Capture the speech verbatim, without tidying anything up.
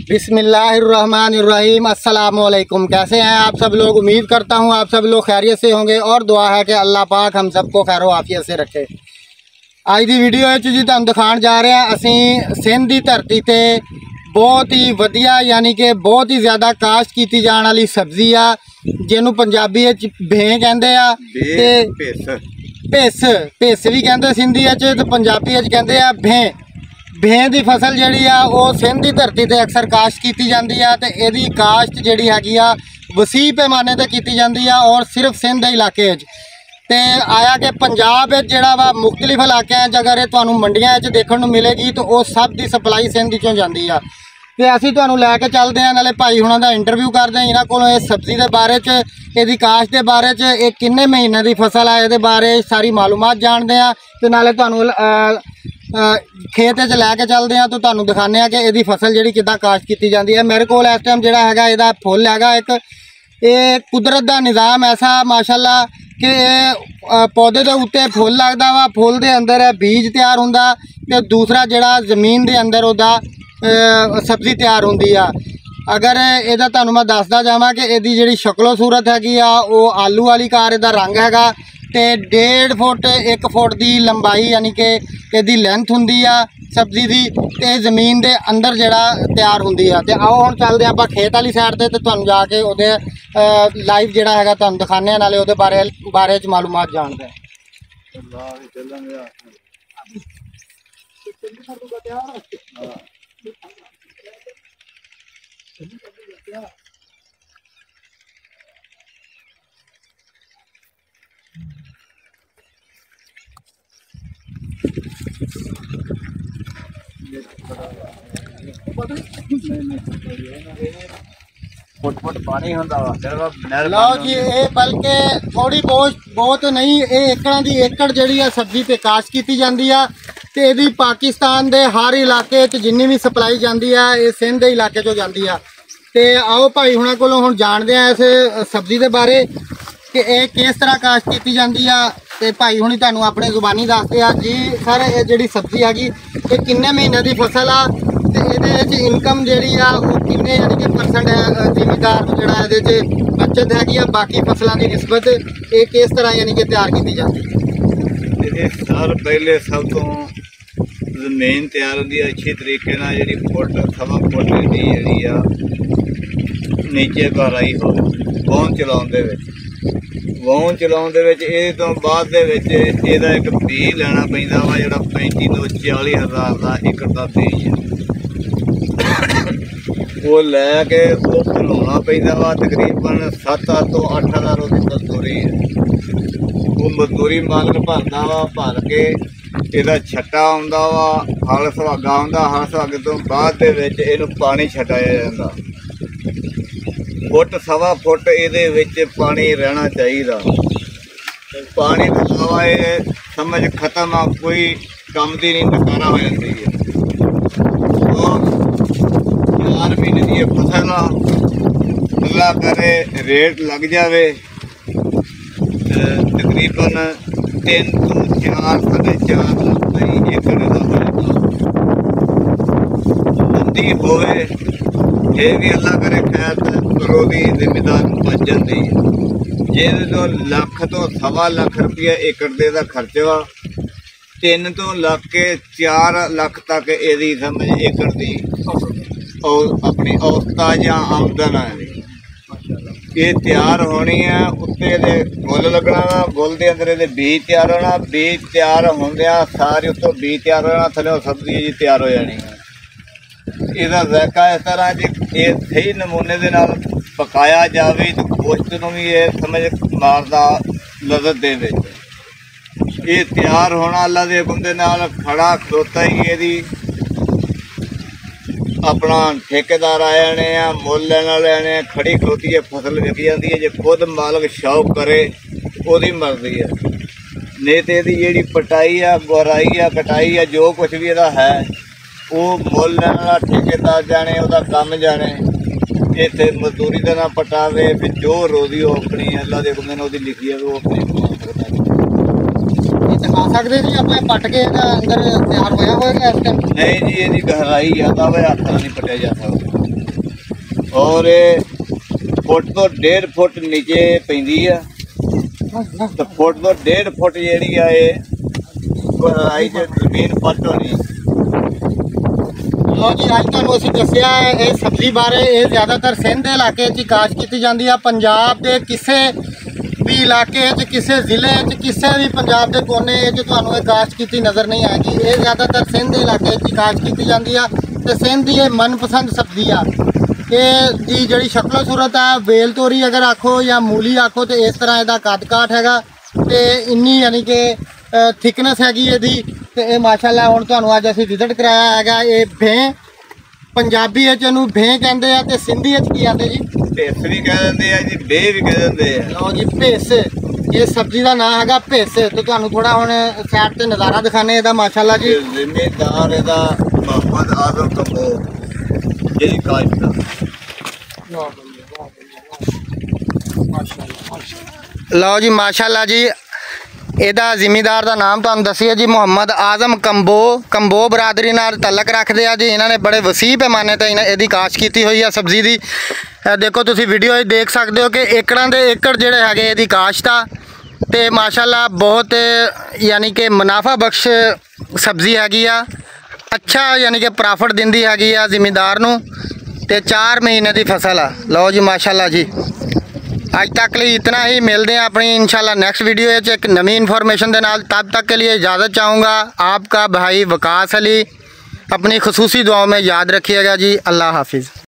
बिस्मिल्लाहिर्रहमानिर्रहीम। अस्सलाम वालेकुम। कैसे हैं आप सब लोग? उम्मीद करता हूं आप सब लोग खैरियत से होंगे और दुआ है कि अल्लाह पाक हम सबको खैर आफियत से रखे। अज की वीडियो जी तुहानूं दिखाण जा रहे हैं असीं सिंध की धरती ते बहुत ही वधिया यानी कि बहुत ही ज़्यादा काश्त की जाने वाली सब्जी आ जिन्हों पंजाबी भें कहते आ ते भिस भिस भी कहते सिंधी तो पंजाबी कहते आ भें। भें की फसल जी सिंध की धरती से अक्सर काश्त की जाती है तो यदी काश्त जी हैगी आ वसी पैमाने पर की जाती है और सिर्फ सिंध के इलाके तो आया कि पंजाब जोड़ा वा मुख्तलिफ इलाकों अगर ये तुहानूं मंडियां देखने को मिलेगी तो वो सब की सप्लाई सिंध चों जाती है। तो असीं तुहानूं लैके चलते हैं नाले भाई हुणां दा इंटरव्यू करते हैं इन्हां कोलों इस सब्जी के बारे च इहदी काश्त के बारे च ये किन्ने महीने की फसल है ये बारे सारी मालूमात जानते हैं तो नाले तुहानूं खेत च लैके चलते हैं तो तुहानूं दिखाने हैं कि इहदी फसल जिहड़ी किद्दां काश्त की जाती है। मेरे कोल इस टाइम जिहड़ा हैगा इहदा फुल हैगा एक ये कुदरत का निज़ाम ऐसा माशाअल्लाह कि पौधे के उत्ते फुल लगता वा फुल के अंदर बीज तैयार होंदा ते दूसरा जिहड़ा जमीन के अंदर उहदा सब्जी तैयार होंदी आ। अगर इहदा तुहानूं मैं दसदा जावां कि इहदी जिहड़ी शक्लो सूरत हैगी आ वो आलू वाली कार इहदा रंग हैगा ते डेढ़ फुट एक फुट की लंबाई यानी कि इहदी लेंथ हुंदी आ सब्जी की ते ज़मीन के अंदर जिहड़ा तैयार हुंदी आ। ते आओ हुण चलदे आं आपां खेत वाली साइड ते तुहानूं जाके उहदे लाइव जिहड़ा हैगा तुहानूं दिखाने आं नाले उहदे बारे बारे च मालूमात जानदे आं। फुट फुट पानी होंदा वा लो जी ये बल्कि थोड़ी बहुत बहुत नहीं ये एकड़ की एकड़ जी सब्जी पे काश्त की जाती है तो यदि पाकिस्तान के हर इलाके जिन्नी भी सप्लाई जाती है ये सिंध के इलाके चो जाती है। तो आओ भाई हुणां कोलों हुण जानते हैं इस सब्जी के बारे कि ये किस तरह काश्त की जाती है। तो भाई हुणी तुहानूं अपने जुबानी दसदे आ जी सर ये जिहड़ी सब्जी हैगी ये किन्ने महीने की फसल आ ते इहदे इनकम जिहड़ी आ वो किन्ने यानी कि परसेंट जिमीदार नूं जिहड़ा इहदे च बचत हैगी आ बाकी फसलों की निस्बत ये किस तरह यानी कि तैयार की जाती है। सर पहले सब तो जमीन तैयार होंदी है अच्छी तरीके नाल जिहड़ी फुट सवा फुट दी जिहड़ी आ नीचे गहराई हो वाहन चलाउण दे विच वाहन चलाउण दे विच इहदे तो बाद दे विच इहदा एक बीज लैना पैंदा वा जिहड़ा पैंती तो चाली हज़ार का एकड़ का बीज वो लैके वो भुलाउणा पैंदा वा तकरीबन सत्त तो अठ हज़ार उसकी मजदूरी है। वो मजदूरी मालक भरदा वा भर के इहदा छट्टा आउंदा वा हल सुहागा आउंदा हल सुहागे तो बाद दे विच इहनूं पानी छटाया जांदा फुट सवा फुट इहदे विच पानी रहना चाहिए। पानी तो अलावा ये समझ खत्म आ कोई कम दी नहीं नकारा हो जाती है। चार महीने की फसल आ अल्लाह करे रेट लग जाए तकरीबन तीन तो चार साढ़े चार लाख एकड़ का मंदी होवे ये भी अल्लाह करे खैर करोड़ी जिम्मेदार बच जाती है। जे तो लख तो सवा लख रुपया एकड़ दे दा खर्च वा तीन तो लख के चार लख तक यदि समझ एकड़ की और अपनी औसता या आमदन है ये तैयार होनी है उत्ते फुल लगना वा फुल के अंदर ये बीज तैयार होना बीज तैयार होंदिया सारी उत्तों बीज तैयार होना थल्ले सब्जी जी तैयार हो जानी है। इसका ज़ायका इस तरह जी ये सही नमूने के नाल पकाया जाए तो गोश्त नूं भी ये समझ मारदा लज़त दे विच ये तैयार होना अल्लाह के हुक्म दे नाल खड़ा खड़ोता ही यदि अपना ठेकेदार आ जाने आ मुल लैण वाले आने खड़ी खड़ोती है फसल विक जाती है। जो खुद मालक शौक करे ओदी मर्जी है नहीं तो यदि जी पटाई आ गुहराई आ कटाई आ जो कुछ भी इहदा है वो मुल लैण वाला ठेकेदार जाने वह काम जाने इतने मजदूरी का ना पटावे फिर जो रोजी वो अपनी अल्लाह के हुक्म नाल लिखी है वो अपनी कमा सकता दिखा सकते जी अपने पट के अंदर तैयार होया होगा इस टाइम नहीं जी ये गहराई आ हथ नहीं पटिया जा सकता। ਔਰ ਇਹ ਫੁੱਟ ਤੋਂ ਡੇਢ ਫੁੱਟ ਨੀਚੇ ਪੈਂਦੀ ਆ ਤੇ ਫੁੱਟ ਤੋਂ ਡੇਢ ਫੁੱਟ ਜਿਹੜੀ ਆ ਇਹ ਗਹਿਰਾਈ 'ਚ ਜ਼ਮੀਨ ਪੱਟ ਹੋਣੀ। ਲੋ ਜੀ ਅੱਜ ਤੁਹਾਨੂੰ ਅਸੀਂ ਦੱਸਿਆ ਹੈ ਇਹ ਸਬਜ਼ੀ ਬਾਰੇ। ਇਹ ਜ਼ਿਆਦਾਤਰ ਸਿੰਧ ਦੇ ਇਲਾਕੇ 'ਚ ਕਾਸ਼ ਕੀਤੀ ਜਾਂਦੀ ਆ। ਪੰਜਾਬ ਦੇ ਕਿਸੇ ਵੀ ਇਲਾਕੇ 'ਚ, ਕਿਸੇ ਜ਼ਿਲ੍ਹੇ 'ਚ, ਕਿਸੇ ਵੀ ਪੰਜਾਬ ਦੇ ਕੋਨੇ 'ਚ ਤੁਹਾਨੂੰ ਇਹ ਕਾਸ਼ ਕੀਤੀ ਨਜ਼ਰ ਨਹੀਂ ਆਏਗੀ। ਇਹ ਜ਼ਿਆਦਾਤਰ ਸਿੰਧ ਦੇ ਇਲਾਕੇ 'ਚ ਕਾਸ਼ ਕੀਤੀ ਜਾਂਦੀ ਆ ਤੇ ਸਿੰਧ ਦੀ ਇਹ ਮਨਪਸੰਦ ਸਬਜ਼ੀ ਆ। ਇਹ ਦੀ ਜਿਹੜੀ ਸ਼ਕਲੋ ਸੂਰਤ ਆ, ਵੇਲ ਤੋਰੀ ਅਗਰ ਆਖੋ ਜਾਂ ਮੂਲੀ ਆਖੋ, ਤੇ ਇਸ ਤਰ੍ਹਾਂ ਇਹਦਾ ਕੱਦ ਕਾਠ ਹੈਗਾ ਤੇ ਇੰਨੀ ਯਾਨੀ ਕਿ ਥਿਕਨੈਸ ਹੈਗੀ ਇਹਦੀ। ਤੇ ਇਹ ਮਾਸ਼ਾਅੱਲਾ ਹੁਣ ਤੁਹਾਨੂੰ ਅੱਜ ਅਸੀਂ ਵਿਜ਼ਿਟ ਕਰਾਇਆ ਹੈਗਾ। ਇਹ ਭੇਂ ਪੰਜਾਬੀ ਵਿੱਚ ਇਹਨੂੰ ਭੇਂ ਕਹਿੰਦੇ ਆ ਤੇ ਸਿੰਧੀ ਵਿੱਚ ਕੀ ਆਂਦੇ ਜੀ? ਭੇਸ ਵੀ ਕਹਿ ਦਿੰਦੇ ਆ ਜੀ, ਬੇ ਵੀ ਕਹਿ ਦਿੰਦੇ ਆ। ਲਓ ਜੀ ਭੇਸ, ਇਹ ਸਬਜ਼ੀ ਦਾ ਨਾਮ ਹੈਗਾ ਭੇਸ। ਤੇ ਤੁਹਾਨੂੰ ਥੋੜਾ ਹੁਣ ਸਾਈਡ ਤੇ ਨਜ਼ਾਰਾ ਦਿਖਾਣੇ ਇਹਦਾ ਮਾਸ਼ਾਅੱਲਾ ਜੀ। ਜ਼ਿਮੀਦਾਰ ਇਹਦਾ ਮੁਹੰਮਦ ਆਜ਼ਮ ਕੰਬੋਜ ਜਿਹੜੀ ਕਾਸ਼ ਦਾ। ਲਓ ਜੀ ਮਾਸ਼ਾਅੱਲਾ ਜੀ, ਇਹਦਾ ਜ਼ਿਮੀਦਾਰ ਦਾ ਨਾਮ ਤੁਹਾਨੂੰ ਦੱਸਿਆ ਜੀ ਮੁਹੰਮਦ ਆਜ਼ਮ ਕੰਬੋ ਕੰਬੋ ਬਰਾਦਰੀ ਨਾਲ ਤਲਕ ਰੱਖਦੇ ਆ ਜੀ। ਇਹਨਾਂ ਨੇ ਬੜੇ ਵਸੀਹ ਪੈਮਾਨੇ ਤੇ ਇਹਦੀ ਕਾਸ਼ ਕੀਤੀ ਹੋਈ ਆ ਸਬਜ਼ੀ ਦੀ। ਦੇਖੋ ਤੁਸੀਂ ਵੀਡੀਓ 'ਚ ਦੇਖ ਸਕਦੇ ਹੋ ਕਿ ਏਕੜਾਂ ਦੇ ਏਕੜ ਜਿਹੜੇ ਹੈਗੇ ਇਹਦੀ ਕਾਸ਼ ਦਾ। ਤੇ ਮਾਸ਼ਾਅੱਲਾ ਬਹੁਤ ਯਾਨੀ ਕਿ ਮੁਨਾਫਾ ਬਖਸ਼ ਸਬਜ਼ੀ ਹੈਗੀ ਆ। ਅੱਛਾ ਯਾਨੀ ਕਿ ਪ੍ਰੋਫਿਟ ਦਿੰਦੀ ਹੈਗੀ ਆ ਜ਼ਿਮੀਦਾਰ ਨੂੰ। ਤੇ ਚਾਰ ਮਹੀਨੇ ਦੀ ਫਸਲ ਆ। ਲਓ ਜੀ ਮਾਸ਼ਾਅੱਲਾ ਜੀ, आज तक लिए इतना ही। मिलते हैं अपनी इंशाल्लाह नेक्स्ट वीडियो में एक नवी इन्फॉर्मेशन के नाल। तब तक के लिए इजाज़त चाहूँगा। आपका भाई वकास अली। अपनी खुसूसी दुआओं में याद रखिएगा जी। अल्लाह हाफिज़।